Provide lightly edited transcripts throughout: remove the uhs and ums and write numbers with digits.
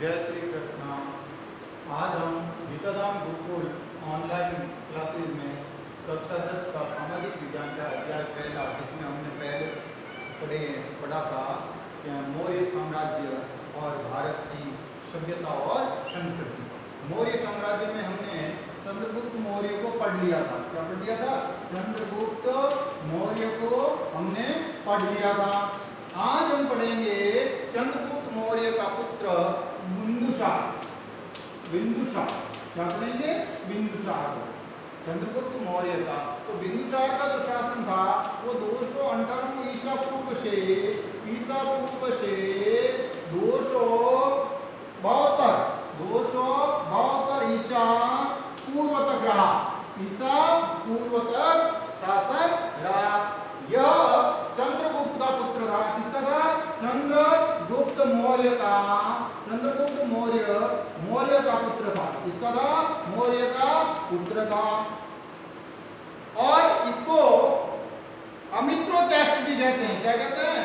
जय श्री कृष्णा। आज हम गीताधाम गुरुकुल ऑनलाइन क्लासेस में कक्षा 10 का सामाजिक विज्ञान का अध्याय पहला, जिसमें हमने पहले पढ़ा था कि मौर्य साम्राज्य और भारत की सभ्यता और संस्कृति। मौर्य साम्राज्य में हमने चंद्रगुप्त मौर्य को पढ़ लिया था। क्या पढ़ लिया था? चंद्रगुप्त मौर्य को हमने पढ़ लिया था। आज हम पढ़ेंगे चंद्रगुप्त मौर्य का पुत्र बिंदुसार। बिंदुसार क्या पढ़ेंगे? बिंदुसार चंद्रगुप्त मौर्य का। तो बिंदुसार का जो शासन था वो 298 ईसा पूर्व से 272 ईसा पूर्व तक रहा। ईसा पूर्व तक शासन रहा। यह चंद्रगुप्त का पुत्र था। किसका था? चंद्रगुप्त मौर्य का। चंद्रगुप्त मौर्य का पुत्र था। किसका था? मौर्य का पुत्र था। और इसको अमित्रोचैटस भी कहते हैं। क्या कहते हैं?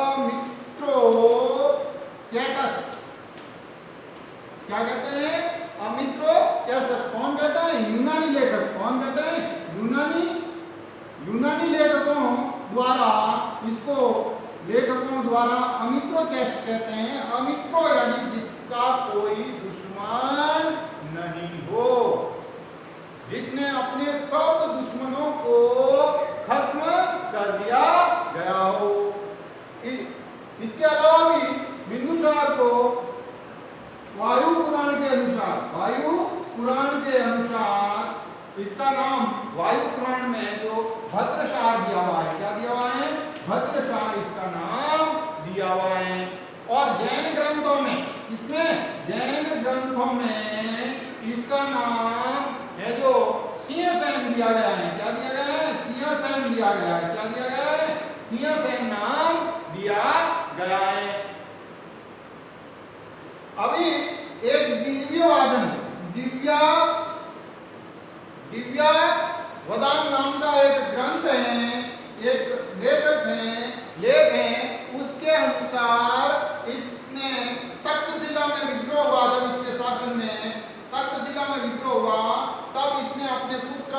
अमित्रोचैटस। क्या कहते हैं? अमित्रोचैटस। कौन कहता है? यूनानी लेखक। कौन कहते हैं? यूनानी लेखकों द्वारा इसको अमित्रोचैटस कहते हैं। अमित्रो यानी जिसका कोई दुश्मन नहीं हो, जिसने अपने सब दुश्मनों को खत्म कर दिया गया हो। इसके अलावा भी बिंदुसार को वायु पुराण के अनुसार इसका नाम वायु पुराण में जो भद्रसार दिया हुआ है। क्या दिया हुआ है? भद्रसार इसका नाम दिया हुआ है। और जैन ग्रंथों में इसका नाम है जो सिंहसेन दिया गया है। क्या दिया गया है? सिंहसेन दिया गया है। क्या दिया गया है? सिंहसेन नाम दिया गया है। अभी एक दिव्यावदान नाम का एक ग्रंथ है, एक लेख है। उसके अनुसार इसने तक्षशिला में विद्रोह हुआ। जब इसके शासन में तक्षशिला में विद्रोह हुआ, तब इसने अपने पुत्र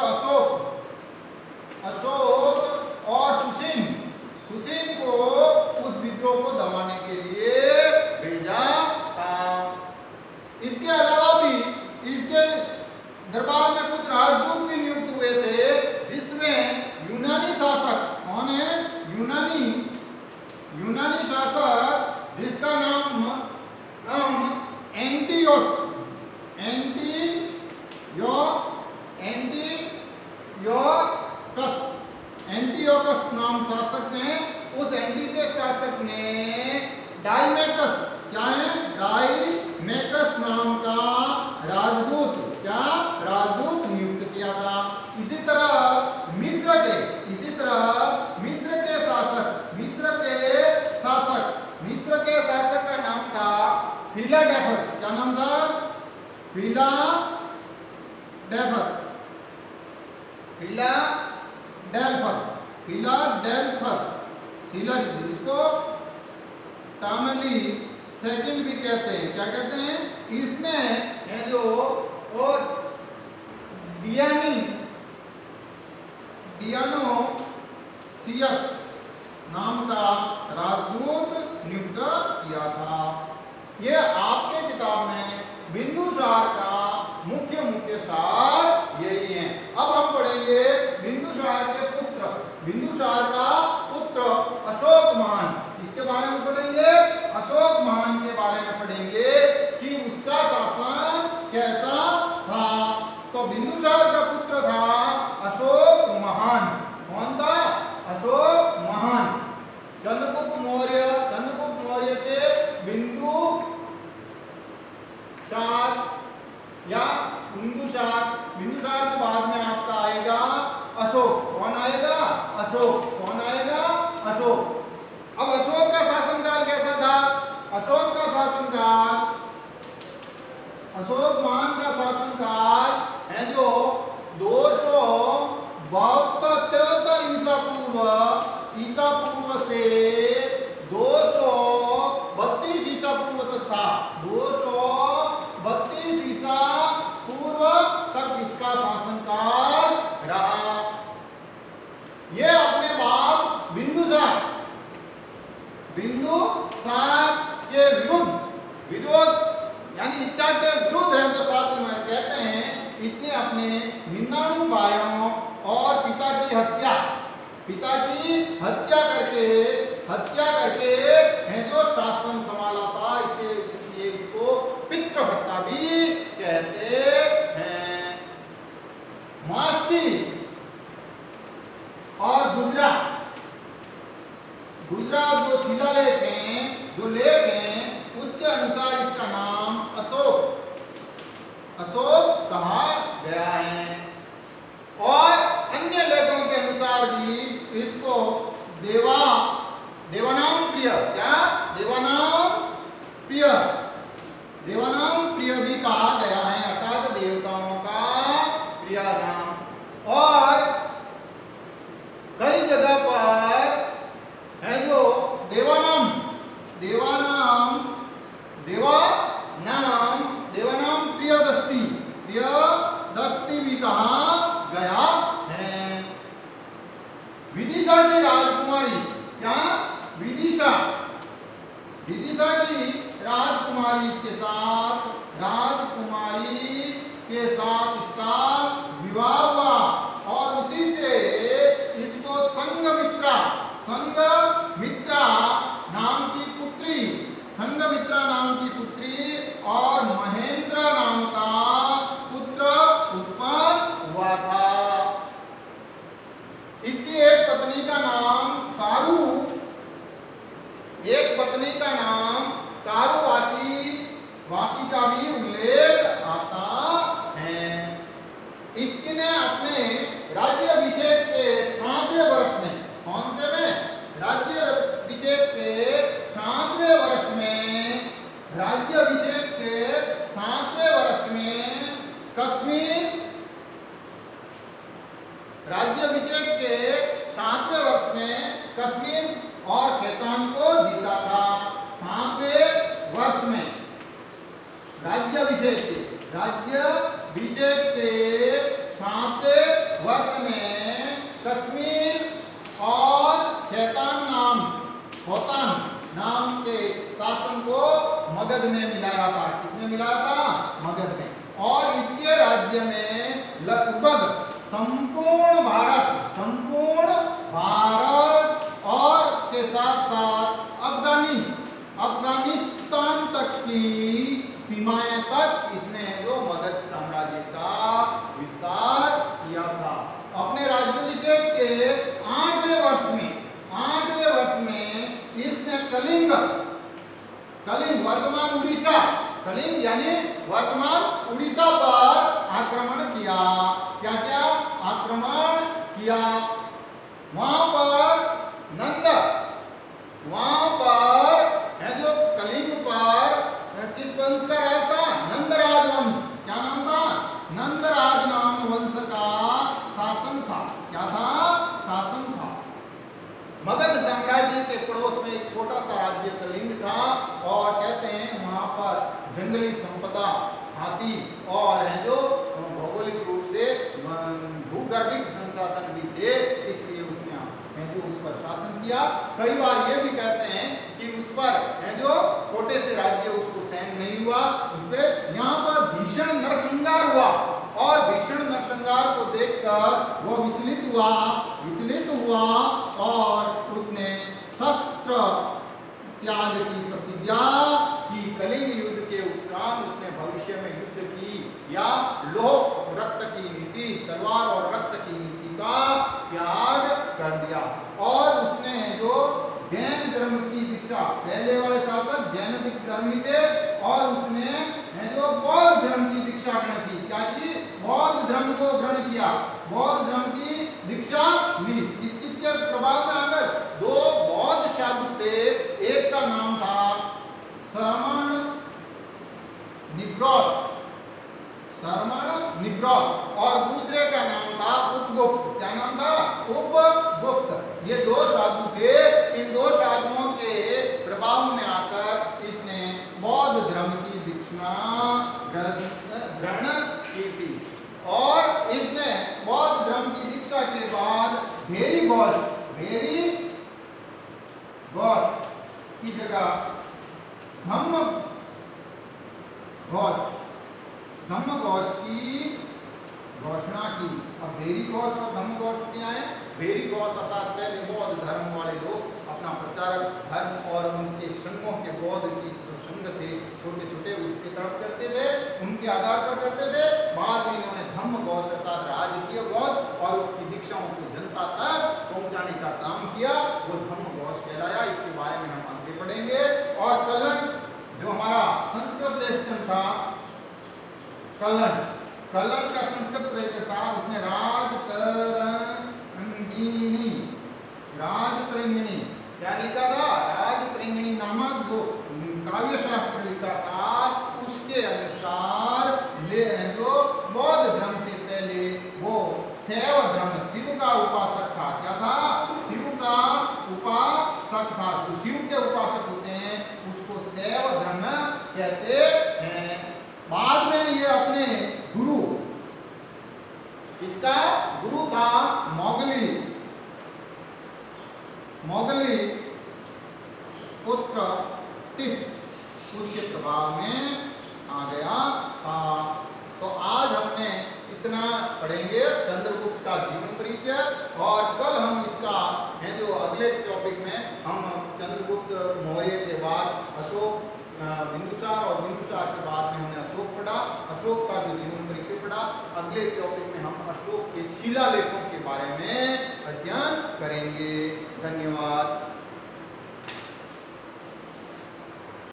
अशोक और सुशीन को उस विद्रोह को दबाने के लिए भेजा था। इसके अलावा भी इसके दरबार में कुछ राजदूत भी नियुक्त हुए थे, जिसमें यूनानी शासक। कौन है? यूनानी शासक जिसका नाम एंटियोकस नाम शासक ने। उस एंटियोकस शासक ने डाइमेकस, क्या है? डाइमेकस नाम का राजदूत राजदूत नियुक्त किया था। इसी तरह मिस्र के शासक का नाम था फिलाडेल्फस। क्या नाम था? फिलाडेल्फस। इसको टामली सेकंड भी कहते हैं। क्या कहते हैं? इसने है जो और डियोनोसियस नाम का राजदूत नियुक्त किया था। ये आपके किताब में बिंदुसार का मुख्य सार यही है। अब हम पढ़ेंगे बिंदुसार का पुत्र अशोक महान। इसके बारे में पढ़ेंगे। अशोक महान के बारे में पढ़ेंगे कि उसका शासन कैसा था। तो बिंदुसार का पुत्र था अशोक महान। कौन था? अशोक महान। चंद्रगुप्त मौर्य से बिंदुसार या बिंदुसार से बाद में आपका आएगा अशोक। कौन आएगा? अशोक। कौन आएगा? अशोक। अब अशोक का शासनकाल कैसा था? अशोक महान का शासनकाल है जो 272 ईसा पूर्व से 232 ईसा पूर्व तक था। 200 बिंदुसार, बिंदुसार के विरोध यानी इच्छा के विरुद्ध है जो शास्त्र में कहते हैं। इसने अपने 99 भाइयों और पिता की हत्या करके है जो शासन संभाला था, इसलिए इसको पितृहत्या भी कहते हैं। मास्की और गुजरात जो शिलालेख हैं, जो लेख हैं, उसके अनुसार इसका नाम अशोक कहा गया है। और अन्य लेखों के अनुसार भी इसको देवानाम प्रिय भी कहा गया है, अर्थात देवताओं का प्रिय नाम। और कई जगह पर है जो देवानाम प्रियदस्ती भी कहा गया है। विदिशा की राजकुमारी, क्या विदिशा की राजकुमारी के साथ इसका विवाह हुआ और उसी से इसको संघमित्रा नाम की पुत्री और महेंद्र नाम का पुत्र उत्पन्न हुआ था। इसकी एक पत्नी का नाम कारुवाकी का भी उल्लेख आता है। इसने अपने राज्याभिषेक के 7वें वर्ष में, कौन से में? राज्याभिषेक के 7वें वर्ष में कश्मीर और खेतान को जीता था। 7वें वर्ष में राज्याभिषेक के 7वें वर्ष में कश्मीर और होतान नाम के शासन को मगध में मिलाया था। किसमें मिलाया था? मगध में। और इसके राज्य में लगभग संपूर्ण भारत और के साथ अफगानिस्तान तक की सीमाएं तक इसने जो मगध साम्राज्य का विस्तार किया था। अपने राज्याभिषेक के 8वें वर्ष में इसने कलिंग वर्तमान उड़ीसा पर आक्रमण किया। क्या आक्रमण किया? वहां पर है जो कलिंग पर किस वंश का राज था? नंदराज वंश। क्या नाम था? नंदराज नाम वंश का शासन था। क्या था? शासन था। मगध साम्राज्य के पड़ोस में एक छोटा सा राज्य कलिंग था और कहते हैं वहां पर जंगली संपदा, हाथी और है जो भौगोलिक रूप से भूगर्भिक संसाधन भी थे, इसलिए उसने है जो उस पर शासन किया। कई बार ये भी कहते हैं कि उस पर है जो छोटे से राज्य उसको सहन नहीं हुआ, उस पर यहाँ पर भीषण नरसंहार हुआ और भीषण नरसंहार को देखकर वो विचलित हुआ और उसने शस्त्र त्याग की प्रतिज्ञा की। कलिंग युद्ध के उपरांत उसने भविष्य में युद्ध की या लोह रक्त की नीति, तलवार और रक्त की नीति का त्याग कर दिया। और उसने जो जैन धर्म की दीक्षा, पहले वाले शासक जैन धर्मी थे और उसने है जो बौद्ध धर्म की दीक्षा ग्रहण की। क्या की? बौद्ध धर्म को ग्रहण किया, बौद्ध धर्म की दीक्षा ली। किसके प्रभाव में आकर? 2 बौद्ध साधु थे, एक का नाम था शरमण निब्रोध और दूसरे का नाम था उपगुप्त। क्या नाम था? उपगुप्त। ये 2 साधु थे। इन 2 साधुओं के प्रभाव में आकर इसने बौद्ध धर्म की दीक्षा ग्रहण की थी। और इसने बौद्ध धर्म की दीक्षा के बाद भेरी घोष की जगह धम्म घोष की घोषणा की। अब भेरी घोष और धम्म घोष क्या है? भेरी घोष अर्थात पहले बौद्ध धर्म वाले लोग अपना प्रचारक धर्म और उनके संघों के बौद्ध की जो संघ थे छोटे छोटे उसकी तरफ करते थे, उनके आधार पर करते थे। बाद में इन्होंने धम्म घोष अर्थात राजकीय घोष और उसकी दीक्षाओं को जनता तक पहुंचाने का काम किया, वो धम्म घोष कहलाया। इसके बारे में हम आगे पढ़ेंगे। और कलन जो हमारा संस्कृत लेसन था, कलन का संस्कृत था, उसने राजतरंगिणी क्या लिखा था? राजतरंगिणी नामक जो काव्य शास्त्र लिखा था, उसके अनुसार जो बौद्ध धर्म से पहले वो शैव धर्म शिव का उपासक था। क्या था? शिव का उपासक था। जो शिव के उपासक होते हैं उसको शैव धर्म कहते हैं। बाद में ये अपने गुरु, इसका गुरु था मोगली पुत्र तिस्त, उसके प्रभाव में आ गया था। तो आज हमने इतना पढ़ेंगे चंद्रगुप्त का जीवन परिचय, और कल हम इसका है जो अगले टॉपिक में हम चंद्रगुप्त मौर्य के बाद अशोक बिंदुसार और बिंदुसार के बाद में हमने अशोक पढ़ा, अशोक का जो जीवन परिचय पढ़ा। अगले टॉपिक में हम अशोक के शिलालेखों के बारे में अध्ययन करेंगे। धन्यवाद।